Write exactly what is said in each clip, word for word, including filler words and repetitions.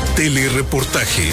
Telereportaje.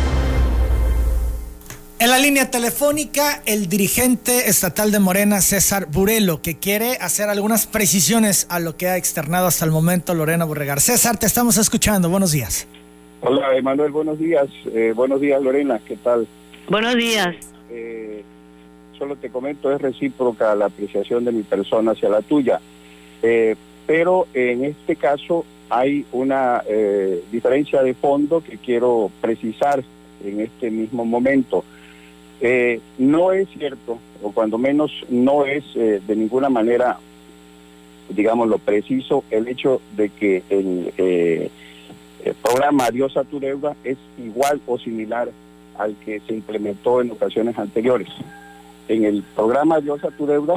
En la línea telefónica, el dirigente estatal de Morena, César Burelo, que quiere hacer algunas precisiones a lo que ha externado hasta el momento Lorena Borregar. César, te estamos escuchando. Buenos días. Hola, Emanuel. Buenos días. Eh, buenos días, Lorena. ¿Qué tal? Buenos días. Eh, solo te comento, es recíproca la apreciación de mi persona hacia la tuya. Eh, pero en este caso hay una eh, diferencia de fondo que quiero precisar en este mismo momento. Eh, no es cierto, o cuando menos no es eh, de ninguna manera, digamos, lo preciso, el hecho de que el, eh, el programa Adiós a tu deuda es igual o similar al que se implementó en ocasiones anteriores. En el programa Adiós a tu deuda,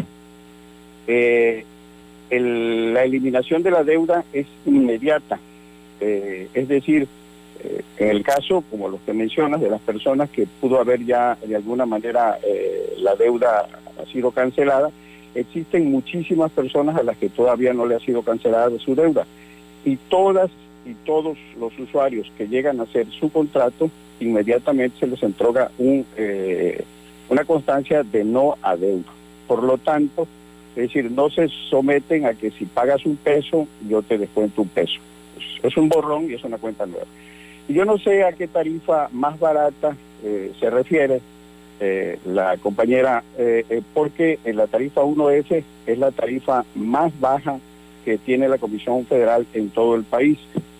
eh, el, la eliminación de la deuda es inmediata, eh, es decir, en el caso, como los que mencionas, de las personas que pudo haber ya de alguna manera eh, la deuda ha sido cancelada, existen muchísimas personas a las que todavía no le ha sido cancelada su deuda. Y todas y todos los usuarios que llegan a hacer su contrato, inmediatamente se les entrega un, eh, una constancia de no adeudo. Por lo tanto, es decir, no se someten a que si pagas un peso, yo te descuento un peso. Es un borrón y es una cuenta nueva. Y yo no sé a qué tarifa más barata eh, se refiere eh, la compañera, eh, eh, porque en la tarifa uno F es la tarifa más baja que tiene la Comisión Federal en todo el país.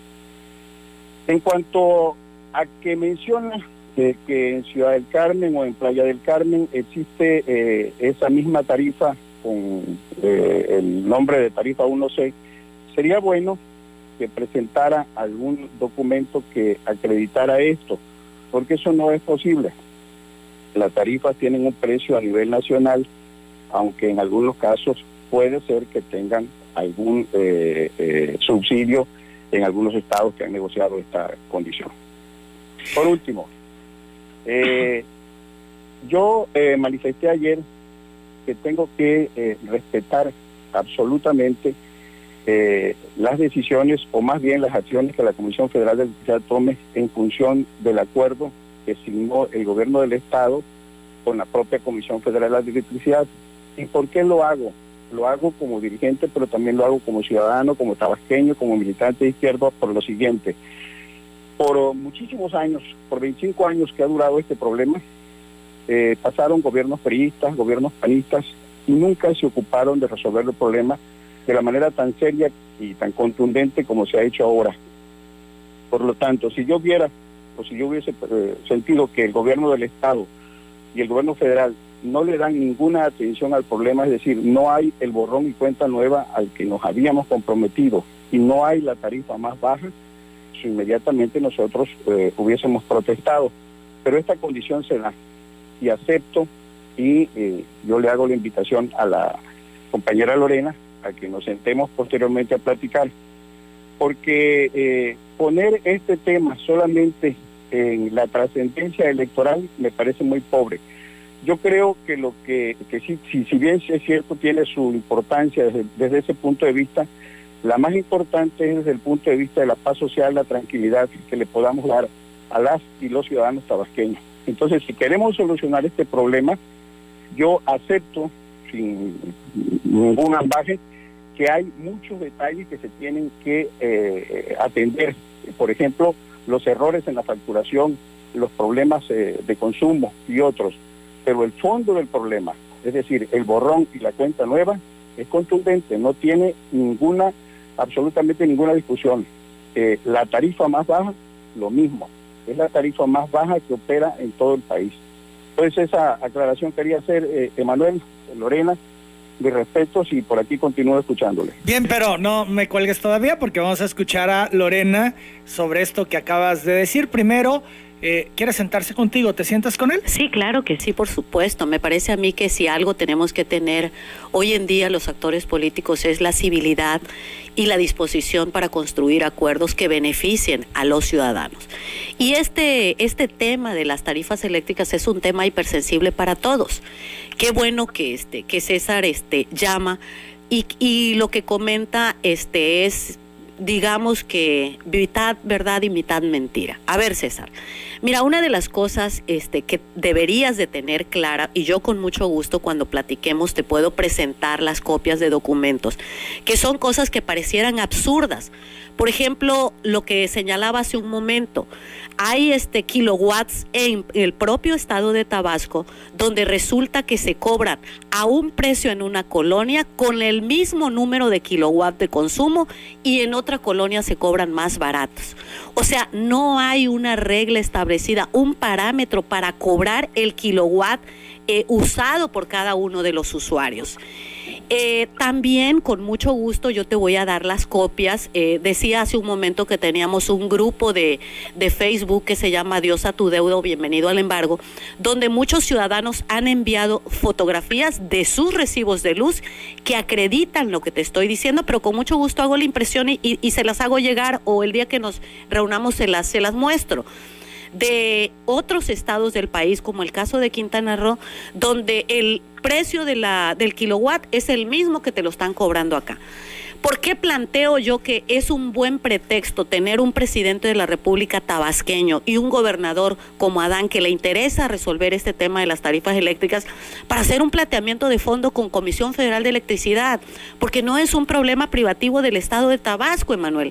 En cuanto a que menciona eh, que en Ciudad del Carmen o en Playa del Carmen existe eh, esa misma tarifa con eh, el nombre de tarifa uno C, sería bueno que presentara algún documento que acreditara esto, porque eso no es posible. Las tarifas tienen un precio a nivel nacional, aunque en algunos casos puede ser que tengan algún eh, eh, subsidio en algunos estados que han negociado esta condición. Por último, eh, yo eh, manifesté ayer que tengo que eh, respetar absolutamente Eh, las decisiones, o más bien las acciones que la Comisión Federal de Electricidad tome en función del acuerdo que signó el gobierno del Estado con la propia Comisión Federal de Electricidad. ¿Y por qué lo hago? Lo hago como dirigente, pero también lo hago como ciudadano, como tabasqueño, como militante de izquierda, por lo siguiente. Por muchísimos años, por veinticinco años que ha durado este problema, eh, pasaron gobiernos priistas, gobiernos panistas, y nunca se ocuparon de resolver el problema de la manera tan seria y tan contundente como se ha hecho ahora. Por lo tanto, si yo viera, o si yo hubiese eh, sentido que el gobierno del Estado y el gobierno federal no le dan ninguna atención al problema, es decir, no hay el borrón y cuenta nueva al que nos habíamos comprometido y no hay la tarifa más baja, pues inmediatamente nosotros eh, hubiésemos protestado. Pero esta condición se da y acepto, y eh, yo le hago la invitación a la compañera Lorena a que nos sentemos posteriormente a platicar, porque eh, poner este tema solamente en la trascendencia electoral me parece muy pobre. Yo creo que lo que, que sí, si, si bien es cierto, tiene su importancia desde, desde ese punto de vista, la más importante es desde el punto de vista de la paz social, la tranquilidad que le podamos dar a las y los ciudadanos tabasqueños. Entonces, si queremos solucionar este problema, yo acepto, sin ningún ambaje, que hay muchos detalles que se tienen que eh, atender. Por ejemplo, los errores en la facturación, los problemas eh, de consumo y otros. Pero el fondo del problema, es decir, el borrón y la cuenta nueva, es contundente, no tiene ninguna, absolutamente ninguna discusión. Eh, la tarifa más baja, lo mismo, es la tarifa más baja que opera en todo el país. Entonces esa aclaración quería hacer, eh, Emanuel, Lorena, de respetos, y por aquí continúo escuchándole. Bien, pero no me cuelgues todavía, porque vamos a escuchar a Lorena sobre esto que acabas de decir. Primero, eh, ¿quiere sentarse contigo? ¿Te sientas con él? Sí, claro que sí, por supuesto. Me parece a mí que si algo tenemos que tener hoy en día los actores políticos es la civilidad y la disposición para construir acuerdos que beneficien a los ciudadanos. Y este, este tema de las tarifas eléctricas es un tema hipersensible para todos. Qué bueno que este, que César este llama y, y lo que comenta este es digamos que mitad verdad y mitad mentira. A ver, César, mira, una de las cosas este, que deberías de tener clara, y yo con mucho gusto cuando platiquemos te puedo presentar las copias de documentos, que son cosas que parecieran absurdas. Por ejemplo, lo que señalaba hace un momento, hay este kilowatts en el propio estado de Tabasco donde resulta que se cobran a un precio en una colonia con el mismo número de kilowatts de consumo y en otra colonia se cobran más baratos. O sea, no hay una regla establecida, un parámetro para cobrar el kilowatt eh, usado por cada uno de los usuarios. Eh, también con mucho gusto yo te voy a dar las copias. Eh, decía hace un momento que teníamos un grupo de, de Facebook que se llama Adiós a tu deuda, bienvenido al embargo, donde muchos ciudadanos han enviado fotografías de sus recibos de luz que acreditan lo que te estoy diciendo, pero con mucho gusto hago la impresión y, y, y se las hago llegar, o el día que nos reunamos se las, se las muestro. De otros estados del país, como el caso de Quintana Roo, donde el precio de la, del kilowatt es el mismo que te lo están cobrando acá. ¿Por qué planteo yo que es un buen pretexto tener un presidente de la República tabasqueño y un gobernador como Adán que le interesa resolver este tema de las tarifas eléctricas para hacer un planteamiento de fondo con Comisión Federal de Electricidad? Porque no es un problema privativo del estado de Tabasco, Emanuel.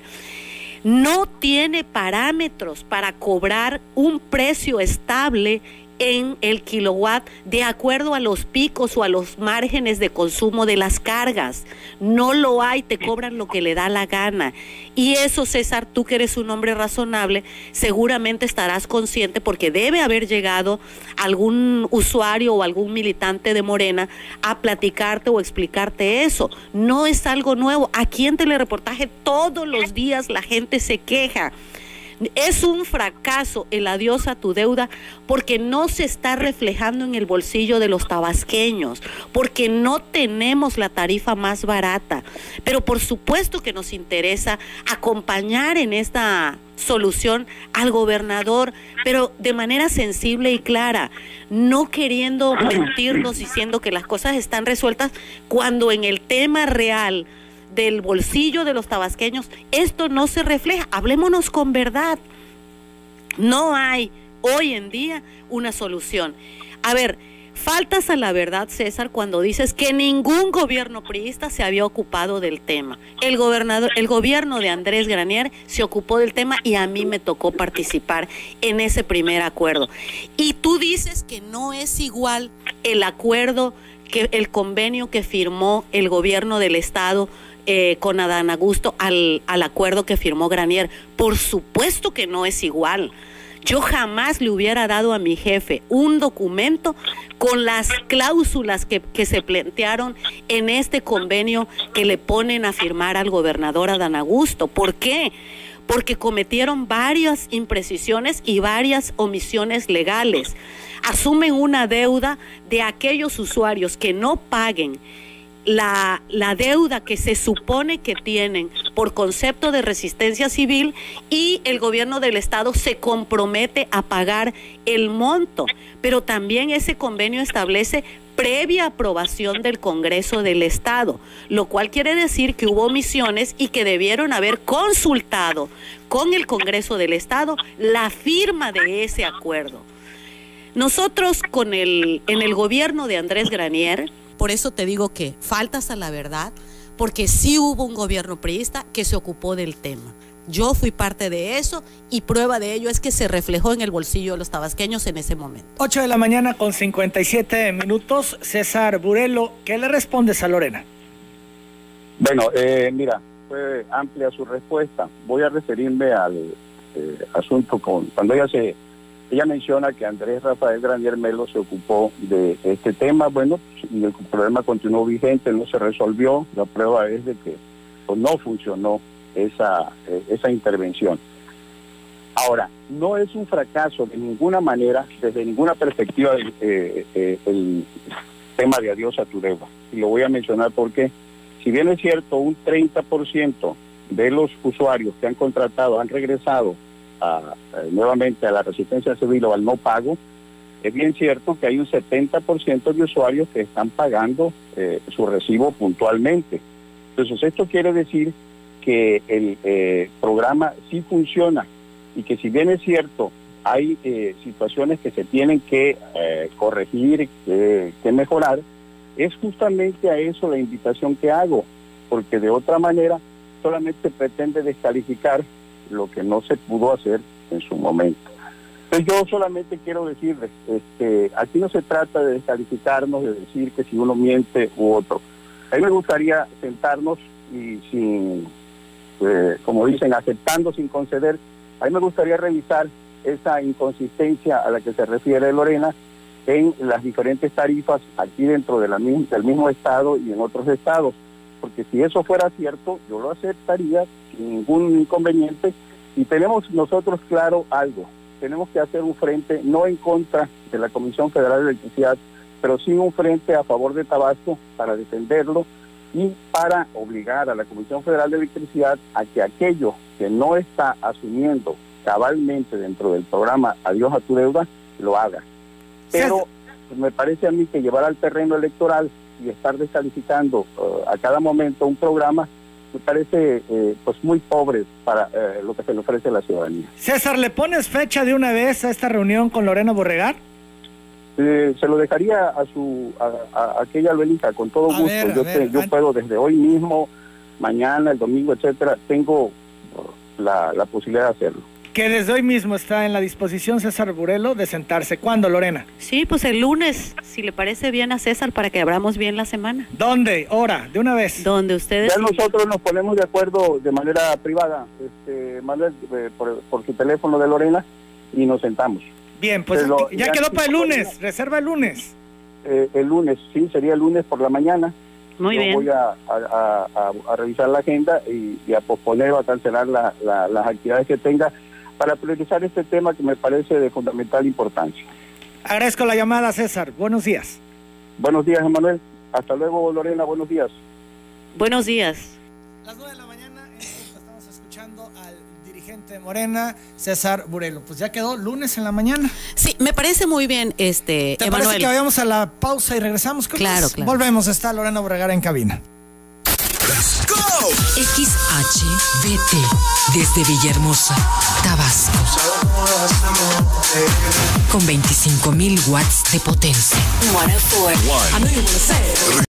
No tiene parámetros para cobrar un precio estable en el kilowatt de acuerdo a los picos o a los márgenes de consumo de las cargas. No lo hay, te cobran lo que le da la gana. Y eso, César, tú que eres un hombre razonable, seguramente estarás consciente porque debe haber llegado algún usuario o algún militante de Morena a platicarte o explicarte eso. No es algo nuevo. Aquí en Telereportaje todos los días la gente se queja. Es un fracaso el adiós a tu deuda porque no se está reflejando en el bolsillo de los tabasqueños, porque no tenemos la tarifa más barata. Pero por supuesto que nos interesa acompañar en esta solución al gobernador, pero de manera sensible y clara, no queriendo mentirnos diciendo que las cosas están resueltas cuando en el tema real del bolsillo de los tabasqueños esto no se refleja. Hablémonos con verdad. No hay hoy en día una solución. A ver, faltas a la verdad, César, cuando dices que ningún gobierno priista se había ocupado del tema. El gobernador, el gobierno de Andrés Granier se ocupó del tema y a mí me tocó participar en ese primer acuerdo. Y tú dices que no es igual el acuerdo, que el convenio que firmó el gobierno del estado Eh, con Adán Augusto al, al acuerdo que firmó Granier. Por supuesto que no es igual. Yo jamás le hubiera dado a mi jefe un documento con las cláusulas que, que se plantearon en este convenio que le ponen a firmar al gobernador Adán Augusto. ¿Por qué? Porque cometieron varias imprecisiones y varias omisiones legales. Asumen una deuda de aquellos usuarios que no paguen La, la deuda que se supone que tienen por concepto de resistencia civil, y el gobierno del estado se compromete a pagar el monto, pero también ese convenio establece previa aprobación del Congreso del Estado, lo cual quiere decir que hubo omisiones y que debieron haber consultado con el Congreso del Estado la firma de ese acuerdo. Nosotros con el, en el gobierno de Andrés Granier, por eso te digo que faltas a la verdad, porque sí hubo un gobierno priista que se ocupó del tema. Yo fui parte de eso y prueba de ello es que se reflejó en el bolsillo de los tabasqueños en ese momento. ocho de la mañana con cincuenta y siete minutos. César Burelo, ¿qué le respondes a Lorena? Bueno, eh, mira, fue amplia su respuesta. Voy a referirme al eh, asunto con cuando ella se... Ella menciona que Andrés Rafael Granier Melo se ocupó de este tema. Bueno, y el problema continuó vigente, no se resolvió. La prueba es de que pues, no funcionó esa, eh, esa intervención. Ahora, no es un fracaso de ninguna manera, desde ninguna perspectiva, eh, eh, el tema de adiós a tu deuda. Y lo voy a mencionar porque, si bien es cierto, un treinta por ciento de los usuarios que han contratado han regresado A, a, nuevamente a la resistencia civil o al no pago, es bien cierto que hay un setenta por ciento de usuarios que están pagando eh, su recibo puntualmente. Entonces esto quiere decir que el eh, programa sí funciona y que si bien es cierto, hay eh, situaciones que se tienen que eh, corregir, que, que mejorar, es justamente a eso la invitación que hago, porque de otra manera solamente pretende descalificar lo que no se pudo hacer en su momento. Entonces yo solamente quiero decirles, este, aquí no se trata de descalificarnos, de decir que si uno miente u otro. A mí me gustaría sentarnos y sin, eh, como dicen, aceptando sin conceder, a mí me gustaría revisar esa inconsistencia a la que se refiere Lorena en las diferentes tarifas aquí dentro de la, del mismo estado y en otros estados, porque si eso fuera cierto, yo lo aceptaría sin ningún inconveniente. Y tenemos nosotros claro algo, tenemos que hacer un frente no en contra de la Comisión Federal de Electricidad, pero sí un frente a favor de Tabasco para defenderlo y para obligar a la Comisión Federal de Electricidad a que aquello que no está asumiendo cabalmente dentro del programa Adiós a tu deuda, lo haga. Pero pues, me parece a mí que llevar al terreno electoral y estar descalificando uh, a cada momento un programa me parece eh, pues muy pobre para eh, lo que se le ofrece a la ciudadanía. César, ¿le pones fecha de una vez a esta reunión con Lorena Borregar? Eh, se lo dejaría a su a, a, a aquella Luelita, con todo a gusto. Ver, yo ver, te, yo an... puedo desde hoy mismo, mañana, el domingo, etcétera, tengo uh, la, la posibilidad de hacerlo. Que desde hoy mismo está en la disposición César Burelo de sentarse. ¿Cuándo, Lorena? Sí, pues el lunes, si le parece bien a César, para que abramos bien la semana. ¿Dónde? ¿Hora? ¿De una vez? Donde ustedes... Ya nosotros nos ponemos de acuerdo de manera privada, este, Manuel, eh, por, por su teléfono de Lorena, y nos sentamos. Bien, pues Pero, ya, ya quedó para el lunes, reserva el lunes. Eh, el lunes, sí, sería el lunes por la mañana. Muy Yo bien. voy a, a, a, a revisar la agenda y, y a posponer o a cancelar la, la, las actividades que tenga para priorizar este tema que me parece de fundamental importancia. Agradezco la llamada, César. Buenos días. Buenos días, Emanuel. Hasta luego, Lorena. Buenos días. Buenos días. Las nueve de la mañana, estamos escuchando al dirigente de Morena, César Burelo. Pues ya quedó lunes en la mañana. Sí, me parece muy bien, este, ¿Te Emanuel? parece que vayamos a la pausa y regresamos con Claro, más? claro. Volvemos, está Lorena Borregar en cabina. Let's go. X H B T desde Villahermosa, Tabasco, con veinticinco mil watts de potencia.